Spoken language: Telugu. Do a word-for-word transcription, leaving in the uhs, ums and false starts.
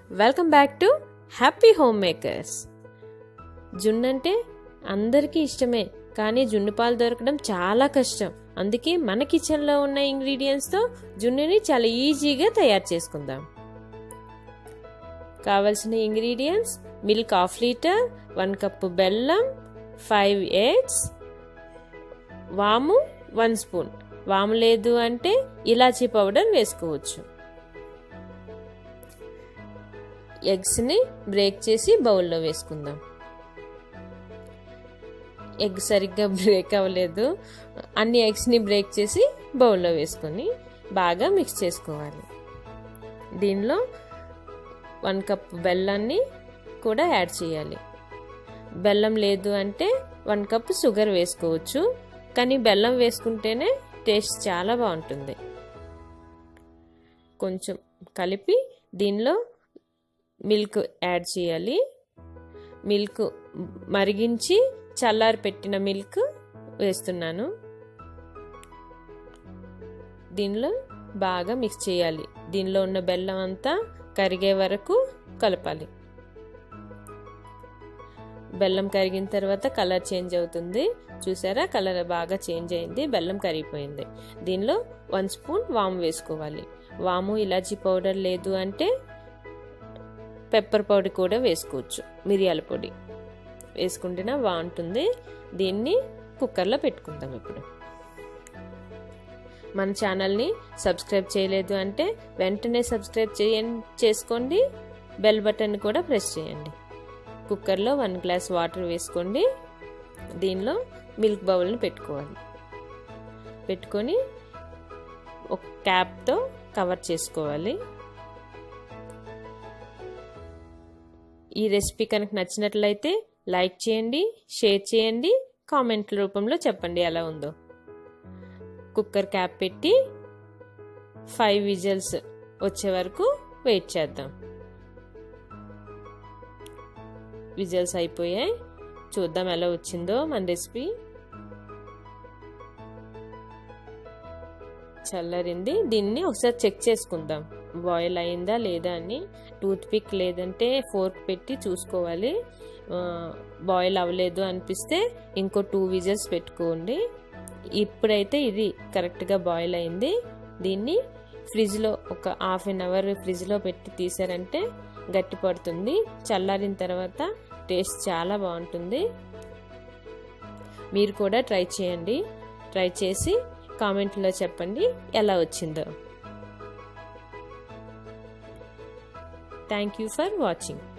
Welcome back to happy home makers. జున్ను అంటే అందరికీ ఇష్టమే, కానీ జున్ను పాలు దొరకడం చాలా కష్టం. అందుకే మన కిచెన్లో ఉన్న ఇంగ్రీడియంట్స్తో జున్నుని చాలా ఈజీగా తయారు చేసుకుందాం. కావలసిన ingredients: milk half litre, one cup బెల్లం, ఫైవ్ ఎగ్స్, వాము వన్ స్పూన్. వాము లేదు అంటే ఇలాచీ పౌడర్ వేసుకోవచ్చు. ఎగ్స్ని బ్రేక్ చేసి బౌల్లో వేసుకుందాం. ఎగ్ సరిగ్గా బ్రేక్ అవ్వలేదు, అన్ని ఎగ్స్ని బ్రేక్ చేసి బౌల్లో వేసుకొని బాగా మిక్స్ చేసుకోవాలి. దీనిలో వన్ కప్ బెల్లాన్ని కూడా యాడ్ చేయాలి. బెల్లం లేదు అంటే వన్ కప్ షుగర్ వేసుకోవచ్చు, కానీ బెల్లం వేసుకుంటేనే టేస్ట్ చాలా బాగుంటుంది. కొంచెం కలిపి దీనిలో మిల్క్ యాడ్ చేయాలి. మిల్క్ మరిగించి చల్లారి పెట్టిన మిల్క్ వేస్తున్నాను. దీనిలో బాగా మిక్స్ చేయాలి. దీనిలో ఉన్న బెల్లం అంతా కరిగే వరకు కలపాలి. బెల్లం కరిగిన తర్వాత కలర్ చేంజ్ అవుతుంది. చూసారా, కలర్ బాగా చేంజ్ అయింది, బెల్లం కరిగిపోయింది. దీనిలో వన్ స్పూన్ వాము వేసుకోవాలి. వాము ఇలాచీ పౌడర్ లేదు అంటే పెప్పర్ పౌడర్ కూడా వేసుకోవచ్చు. మిరియాల పొడి వేసుకుంటేనే బాగుంటుంది. దీన్ని కుక్కర్లో పెట్టుకుందాం. ఇప్పుడు మన ఛానల్ని సబ్స్క్రైబ్ చేయలేదు అంటే వెంటనే సబ్స్క్రైబ్ చేయండి చేసుకోండి. బెల్ బటన్ కూడా ప్రెస్ చేయండి. కుక్కర్లో వన్ గ్లాస్ వాటర్ వేసుకోండి. దీనిలో మిల్క్ బౌల్ని పెట్టుకోవాలి. పెట్టుకొని ఒక క్యాప్తో కవర్ చేసుకోవాలి. ఈ రెసిపీ కనుక నచ్చినట్లయితే లైక్ చేయండి, షేర్ చేయండి, కామెంట్ల రూపంలో చెప్పండి ఎలా ఉందో. కుక్కర్ క్యాప్ పెట్టి ఫైవ్ విజిల్స్ వచ్చే వరకు వెయిట్ చేద్దాం. విజిల్స్ అయిపోయాయి, చూద్దాం ఎలా వచ్చిందో మన రెసిపీ. చల్లారింది. దీన్ని ఒకసారి చెక్ చేసుకుందాం, బాయిల్ అయిందా లేదా అని. టూత్ పిక్ లేదంటే ఫోర్క్ పెట్టి చూసుకోవాలి. బాయిల్ అవ్వలేదు అనిపిస్తే ఇంకో టూ విజిల్స్ పెట్టుకోండి. ఇప్పుడైతే ఇది కరెక్ట్గా బాయిల్ అయింది. దీన్ని ఫ్రిడ్జ్లో ఒక హాఫ్ అన్ అవర్ ఫ్రిడ్జ్లో పెట్టి తీసారంటే గట్టి పడుతుంది. చల్లారిన తర్వాత టేస్ట్ చాలా బాగుంటుంది. మీరు కూడా ట్రై చేయండి. ట్రై చేసి కామెంట్లో చెప్పండి ఎలా వచ్చిందో. Thank you for watching.